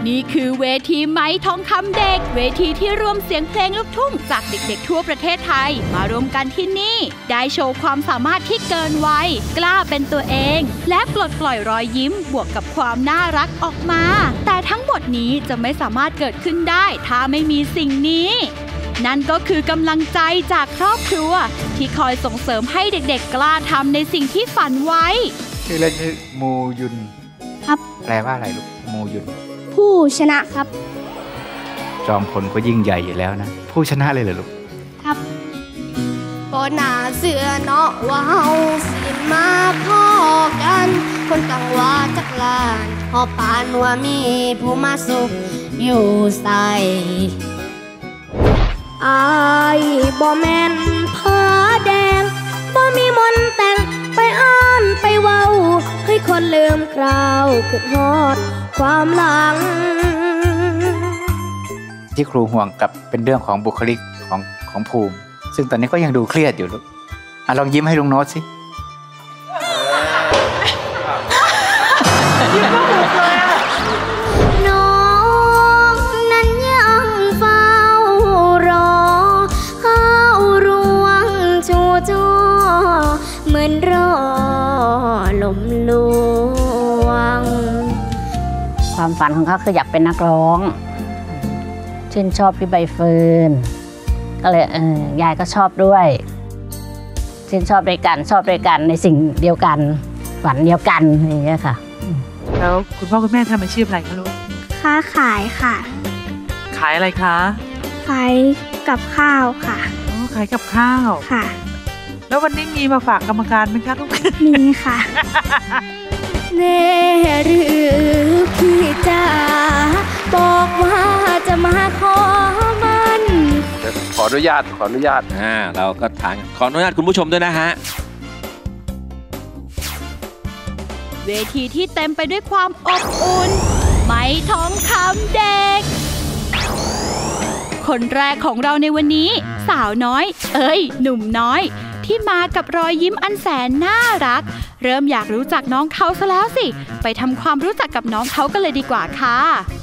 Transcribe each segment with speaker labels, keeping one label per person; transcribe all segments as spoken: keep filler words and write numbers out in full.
Speaker 1: นี่คือเวทีไม้ทองคำเด็กเวทีที่รวมเสียงเพลงลูกทุ่งจากเด็กๆทั่วประเทศไทยมารวมกันที่นี่ได้โชว์ความสามารถที่เกินวัยกล้าเป็นตัวเองและปลดปล่อยรอยยิ้มบวกกับความน่ารักออกมาแต่ทั้งหมดนี้จะไม่สามารถเกิดขึ้นได้ถ้าไม่มีสิ่งนี้นั่นก็คือกำลังใจจากครอบครัวที่คอยส่งเสริมให้เด็กๆกล้าทำในสิ่งที่ฝันไว้
Speaker 2: ชื่อเล่นชื่อมูยุน
Speaker 3: ครับ
Speaker 2: แปลว่าอะไรลูกมูยุน
Speaker 3: ผู้ชนะครับ
Speaker 2: จอมพลก็ยิ่งใหญ่อยู่แล้วนะผู้ชนะเลยเหรอลูก
Speaker 3: ครับก็น่าเสือเนาะว่าเฮาสิมาพ่อกันคนต่างว่าจักลานพอปานว่ามีผู้มาสุขอยู่ใส่อายบ่แม่นผ้าแดงบ่มีมนต์แต่งไปอ่านไปเว้าให้คนลืมคราวขึ้นฮอดความหลัง
Speaker 2: ที่ครูห่วงกับเป็นเรื่องของบุคลิกของของภูมิซึ่งตอนนี้ก็ยังดูเครียดอยู่ลูกอ่ะลองยิ้มให้ลุงโน้ตสิ
Speaker 3: ยิ้มก็บุกเลยอ่ะน้องนั้นยังเฝ้ารอเข้ารวงชูจ่อเหมือนรอลมลวง
Speaker 4: ความฝันของเขาคืออยากเป็นนักร้องชื่นชอบพี่ใบเฟิร์นก็เลยเออยายก็ชอบด้วยชื่นชอบด้วยกันชอบด้วยกันในสิ่งเดียวกันฝันเดียวกันอย่างเงี้ยค่ะ
Speaker 5: แล้วคุณพ่อคุณแม่ทำอาชีพอะไรคะลูก
Speaker 3: ค้าขายค่ะ
Speaker 5: ขายอะไรคะ
Speaker 3: ขายกับข้าวค่ะ
Speaker 5: อ๋อขายกับข้าว
Speaker 3: ค่ะ
Speaker 5: แล้ววันนี้มีมาฝากกรรมการไหมคะลูก
Speaker 3: มีค่ะแน่หรือพี่จ๋าบอกว่าจะมาขอมัน
Speaker 6: ขออนุญาตขออนุญาตอ่าเราก็ถามขออนุญาตคุณผู้ชมด้วยนะฮะ
Speaker 1: เวทีที่เต็มไปด้วยความอบอุ่นไม้ทองคำเด็กคนแรกของเราในวันนี้สาวน้อยเอ้ยหนุ่มน้อยที่มากับรอยยิ้มอันแสนน่ารักเริ่มอยากรู้จักน้องเขาซะแล้วสิไปทำความรู้จักกับน้องเขากันเลยดีกว่าค่ะ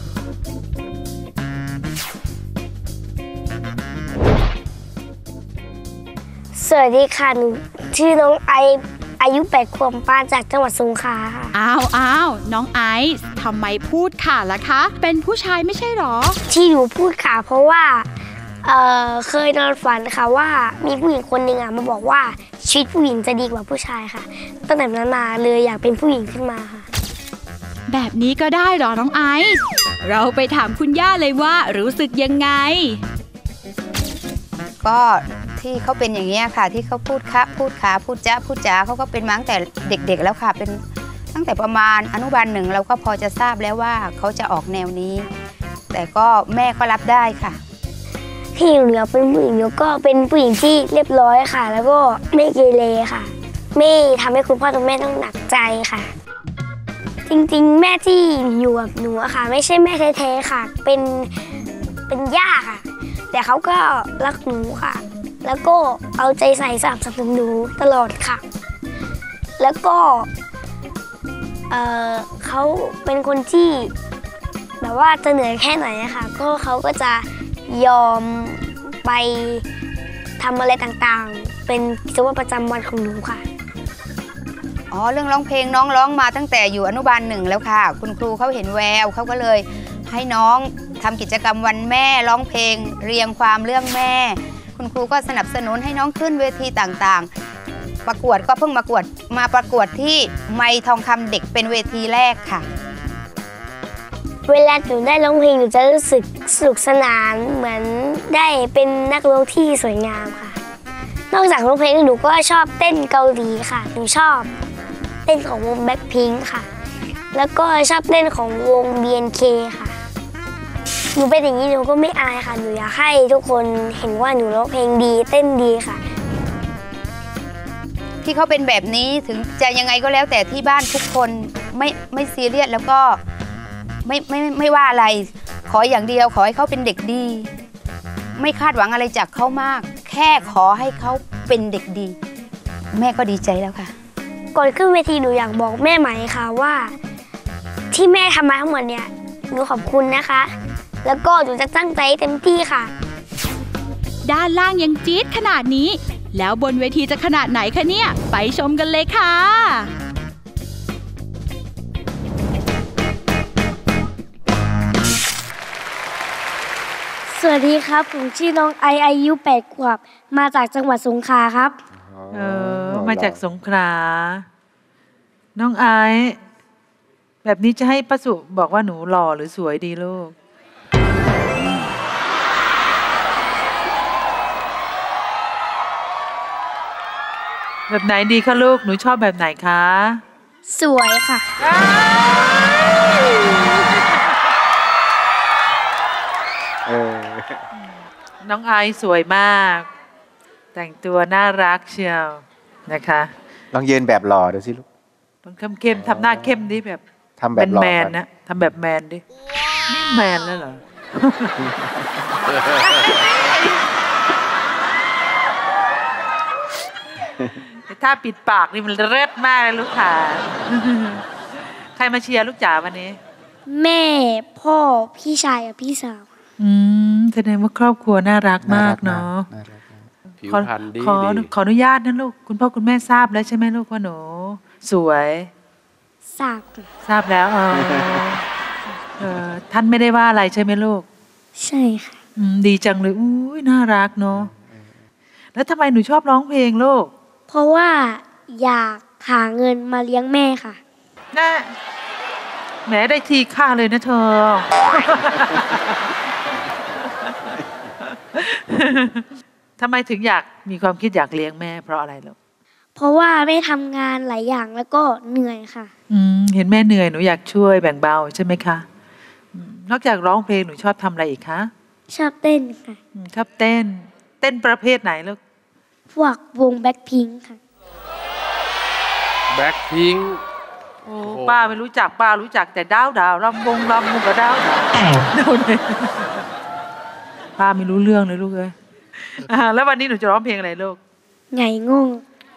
Speaker 3: สวัสดีค่ะหนูชื่อน้องไออายุแปดขวบมาจากจังหวัดสงขลาค่ะ
Speaker 1: อ้าวอ้าวน้องไอซ์ทำไมพูดค่ะล่ะคะเป็นผู้ชายไม่ใช่หรอ
Speaker 3: ที่หนูพูดค่ะเพราะว่าเอ่อเคยนอนฝันค่ะว่ามีผู้หญิงคนหนึ่งอ่ะมาบอกว่าชีวิตผู้หญิงจะดีกว่าผู้ชายค่ะตั้งแต่นั้นมาเลยอยากเป็นผู้หญิงขึ้นมาค่ะ
Speaker 1: แบบนี้ก็ได้หรอน้องไอซ์เราไปถามคุณย่าเลยว่ารู้สึกยังไง
Speaker 4: ก็ที่เขาเป็นอย่างนี้ค่ะที่เขาพูดคะพูดขาพูดจ้าพูดจ้าเขาก็เป็นมาตั้งแต่เด็กๆแล้วค่ะเป็นตั้งแต่ประมาณอนุบาลหนึ่งเราก็พอจะทราบแล้วว่าเขาจะออกแนวนี้แต่ก็แม่ก็รับได้ค่ะ
Speaker 3: ที่หนูอยากเป็นผู้หญิงก็เป็นผู้หญิงที่เรียบร้อยค่ะแล้วก็ไม่เกเรค่ะไม่ทำให้คุณพ่อคุณแม่ต้องหนักใจค่ะจริงๆแม่ที่อยู่กับหนูค่ะไม่ใช่แม่แท้ๆค่ะเป็นเป็นย่าค่ะแต่เขาก็รักหนูค่ะแล้วก็เอาใจใส่สนับสนุนหนูตลอดค่ะแล้วก็เอ่อเขาเป็นคนที่แบบว่าจะเหนื่อยแค่ไหนนะคะก็เขาก็จะยอมไปทำอะไรต่างๆเป็นกิจวัตรประจำวันของหนูค่ะ
Speaker 4: อ๋อเรื่องร้องเพลงน้องร้องมาตั้งแต่อยู่อนุบาลหนึ่งแล้วค่ะคุณครูเขาเห็นแววเขาก็เลยให้น้องทำกิจกรรมวันแม่ร้องเพลงเรียงความเรื่องแม่คุณครูก็สนับสนุนให้น้องขึ้นเวทีต่างๆประกวดก็เพิ่งมากวดมาประกวดที่ไมค์ทองคำเด็กเป็นเวทีแรกค่ะ
Speaker 3: เวลาหนูได้ร้องเพลงหนูจะรู้สึกสนุกสนานเหมือนได้เป็นนักร้องที่สวยงามค่ะนอกจากร้องเพลงหนูก็ชอบเต้นเกาหลีค่ะหนูชอบเต้นของวง แบล็คพิงค์ ค่ะแล้วก็ชอบเต้นของวง บี เอ็น เค ค่ะหนูเป็นอย่างนี้หนูก็ไม่อายค่ะหนูอยากให้ทุกคนเห็นว่าหนูร้องเพลงดีเต้นดีค่ะ
Speaker 4: ที่เขาเป็นแบบนี้ถึงจะยังไงก็แล้วแต่ที่บ้านทุกคนไม่ไม่ซีเรียสแล้วก็ไม่ไม่ไม่ว่าอะไรขออย่างเดียวขอให้เขาเป็นเด็กดีไม่คาดหวังอะไรจากเขามากแค่ขอให้เขาเป็นเด็กดีแม่ก็ดีใจแล้วค่ะ
Speaker 3: ก่อนขึ้นเวทีหนูอยากบอกแม่ไหมค่ะว่าที่แม่ทำมาทั้งหมดเนี่ยหนูขอบคุณนะคะ แล้วก็หนูจะตั้งใจเต็มที่ค่ะ
Speaker 1: ด้านล่างยังจี๊ดขนาดนี้ แล้วบนเวทีจะขนาดไหนคะเนี่ย ไปชมกันเลยค่ะ
Speaker 3: สวัสดีครับผมชื่อน้องไออายุแปดขวบมาจากจังหวัดสงขลาครับ
Speaker 5: เออมาจากสงขลาน้องไอซ์แบบนี้จะให้ป้าสุบอกว่าหนูหล่อหรือสวยดีลูกแบบไหนดีคะลูกหนูชอบแบบไหนคะ
Speaker 3: สวยค่ะ
Speaker 5: น้องไอซ์สวยมากแต่งตัวน่ารักเชียวนะคะ
Speaker 2: ลองยืนแบบหล่อดูสิลูก
Speaker 5: ต้องเข้มๆทำหน้าเข้มดิแบบ
Speaker 2: ทำแบบ
Speaker 5: แมนๆนะทำแบบแมนดินี่แมนแล้วเหรอ ถ้าปิดปากนี่มันเร็ดมากเลยลูกค่ะ ใครมาเชียร์ลูกจ๋าวันนี้
Speaker 3: แม่พ่อพี่ชายกับพี่สาว
Speaker 5: อืมแสดงว่าครอบครัวน่ารักมากเนาะ
Speaker 6: ผิวพรรณดี
Speaker 5: ขอขออนุญาตนะลูกคุณพ่อคุณแม่ทราบแล้วใช่ไหมลูกว่าหนูสวย
Speaker 3: ทราบ
Speaker 5: ทราบแล้วเออเออท่านไม่ได้ว่าอะไรใช่ไหมลูก
Speaker 3: ใช่ค่ะ
Speaker 5: ดีจังเลยอุ้ยน่ารักเนาะแล้วทำไมหนูชอบร้องเพลงลูก
Speaker 3: เพราะว่าอยากหาเงินมาเลี้ยงแม่ค่ะ
Speaker 5: น่าแหมได้ทีค่าเลยนะเธอ ทำไมถึงอยากมีความคิดอยากเลี้ยงแม่เพราะอะไรลูก
Speaker 3: เพราะว่าแม่ทำงานหลายอย่างแล้วก็เหนื่อยค่ะ
Speaker 5: อืมเห็นแม่เหนื่อยหนูอยากช่วยแบ่งเบาใช่ไหมคะนอกจากร้องเพลงหนูชอบทำอะไรอีกคะ
Speaker 3: ชอบเต้นค่ะ
Speaker 5: ชอบเต้นเต้นประเภทไหนลูก
Speaker 3: พวกวงแบ็คพิงค์ค่ะ
Speaker 6: แบ็คพิงค์
Speaker 5: โอ้ป้าไม่รู้จักป้ารู้จักแต่ดาวดาวรำวงรำมุกกับดาวดาวป้าไม่รู้เรื่องเลยลูกเอ้ยแล้ววันนี้หนูจะร้องเพลงอะไรลูก
Speaker 3: ไงงง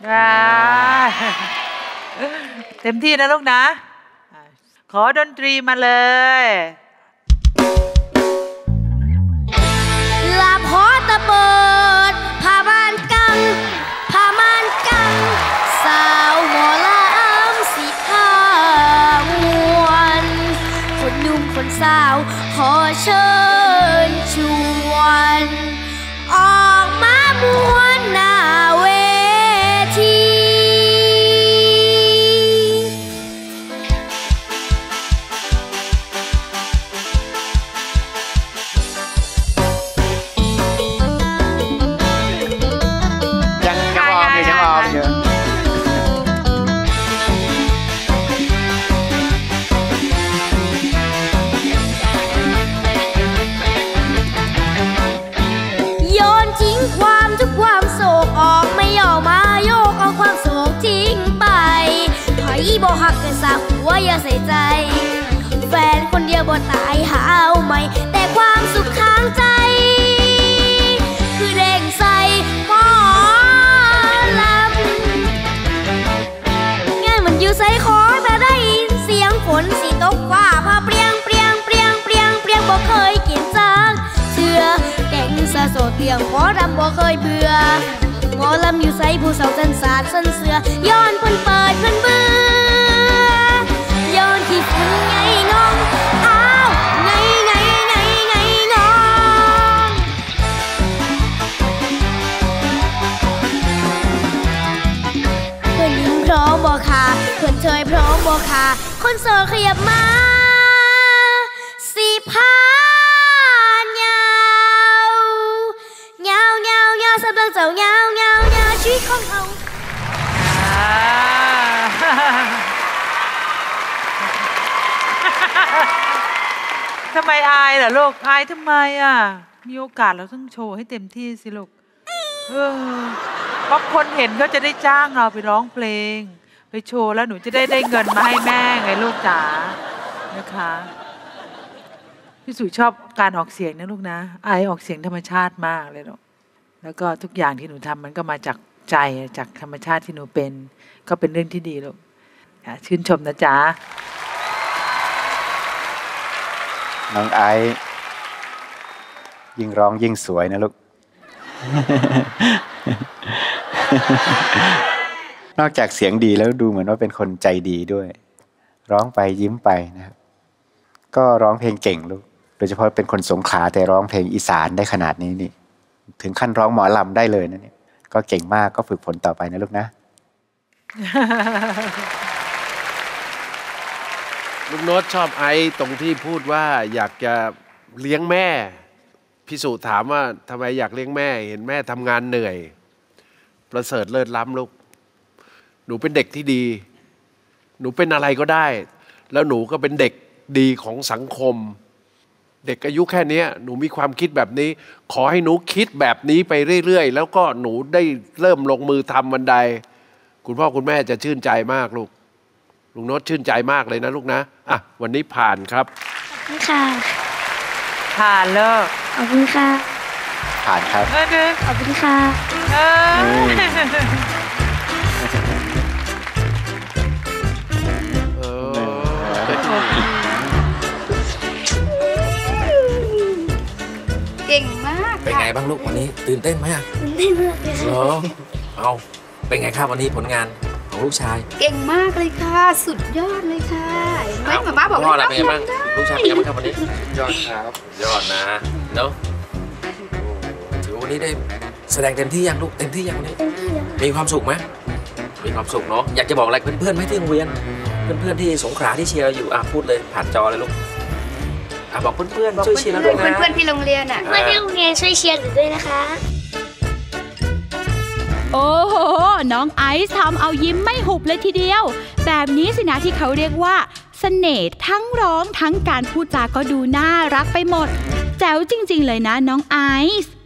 Speaker 5: เต็มที่นะลูกนะขอดนตรีมาเลย
Speaker 3: ลาพอตะเบิดพาบ้านกังพาม่านกังสาวหมอลำสีขาวมวนคนหนุ่มคนสาวขอเชิญชวนออกมามวนหน้าเวทีบ่หักกันสาวหัวอย่าใส่ใจแฟนคนเดียวบ่ตายหาเอาใหม่แต่ความสุขค้างใจคือเด้งใส่หมอลำงานมันอยู่ใส่คอแต่ได้ยินเสียงฝนสีตกฟ้าพาเปรียงเปรียงเปรียงเปรียงเปรียงบ่เคยกินจักเชื่อแก่งสะโสดเพียงหมอลำบ่เคยเบื่อหมอลำอยู่ใส่ผู้สาวสันสาดสันเสือย้อนเพิ่นเปิดเพิ่นเบื่อย้อนขี้ฝุ่นไงงงอ้าวไงไงไงไงงงเพื่อนยิ้มพร้อมบ่ค่ะเพื่อนเชยพร้อมบ่ค่ะคนโสดขยับมาสีพานยาวเงาเงาเงาสำหรับเจ้าเงาเงาเงาชีวิตของเรา
Speaker 5: ทำไมอายล่ะลูกอายทำไมอ่ะมีโอกาสเราต้องโชว์ให้เต็มที่สิลูกเออเพราะคนเห็นก็จะได้จ้างเราไปร้องเพลงไปโชว์แล้วหนูจะได้ได้เงินมาให้แม่ไงลูกจ๋านะคะพี่สุชอบการออกเสียงนะลูกนะอายออกเสียงธรรมชาติมากเลยลูกแล้วก็ทุกอย่างที่หนูทำมันก็มาจากใจจากธรรมชาติที่หนูเป็นก็เป็นเรื่องที่ดีลูกชื่นชมนะจ๊ะ
Speaker 2: น้องไอซ์ยิ่งร้องยิ่งสวยนะลูก นอกจากเสียงดีแล้วดูเหมือนว่าเป็นคนใจดีด้วย ร้องไปยิ้มไปนะครับก็ร้องเพลงเก่งลูกโดยเฉพาะเป็นคนสงขลาแต่ร้องเพลงอีสานได้ขนาดนี้นี่ถึงขั้นร้องหมอลำได้เลยนะเนี่ยก็เก่งมากก็ฝึกฝนต่อไปนะลูกนะ
Speaker 7: ลุงโน้ตชอบไอซ์ตรงที่พูดว่าอยากจะเลี้ยงแม่พี่สุถามว่าทำไมอยากเลี้ยงแม่เห็นแม่ทำงานเหนื่อยประเสริฐเลิศล้ำลูกหนูเป็นเด็กที่ดีหนูเป็นอะไรก็ได้แล้วหนูก็เป็นเด็กดีของสังคมเด็กอายุแค่นี้หนูมีความคิดแบบนี้ขอให้หนูคิดแบบนี้ไปเรื่อยๆแล้วก็หนูได้เริ่มลงมือทำบันไดคุณพ่อคุณแม่จะชื่นใจมากลูกลุงโน้ตชื่นใจมากเลยนะลูกนะอ่ะวันนี้ผ่านครับ
Speaker 3: ขอบคุณค่ะ
Speaker 5: ผ่านเลิก
Speaker 3: ขอบคุณค่ะ
Speaker 2: ผ่านครับ
Speaker 5: เออเด้อ
Speaker 3: ขอบคุณค่ะ
Speaker 5: เออ
Speaker 7: เออ
Speaker 4: เก่งมาก
Speaker 6: เป็นไงบ้างลูกวันนี้ตื่นเต้นไหมอะ
Speaker 3: ไม่มากเลย
Speaker 6: เหร
Speaker 3: ค่ะ
Speaker 6: อเอาเป็นไงครับวันนี้ผลงานของลูกชาย
Speaker 4: เก่งมากเลยค่ะ สุดยอดเลยค่ะไม่หมาม่าบอก
Speaker 6: พ่ออะไร
Speaker 4: ว่า
Speaker 6: เป็นไงบ้างลูกชายเป็นไงบ้างครับวันนี้
Speaker 2: ยอดครับ
Speaker 6: ยอดนะเนาะถือว่าวันนี้ได้แสดงเต็มที่ยังลูกเต็มที่ยังวันนี้มีความสุขไหมมีความสุขเนาะอยากจะบอกอะไรเพื่อนๆไหมที่โรงเรียนเพื่อนๆที่สงขลาที่เชียร์เราอยู่อ่ะพูดเลยผ่านจอเลยลูกอ่ะบอกเพื่อน
Speaker 4: บอก
Speaker 6: ๆช่วยเชียร์เราด้วยนะ
Speaker 4: เพื่อนๆที่โรงเรียนอ่ะ
Speaker 3: เพื่อนที่โรงเรียนช่วยเชียร์หนูด้วยนะคะ
Speaker 1: โอ้โห น้องไอซ์ทำเอายิ้มไม่หุบเลยทีเดียว แบบนี้สินะที่เขาเรียกว่าเสน่ห์ทั้งร้องทั้งการพูดจาก็ดูน่ารักไปหมด แจ๋วจริงๆเลยนะน้องไอซ์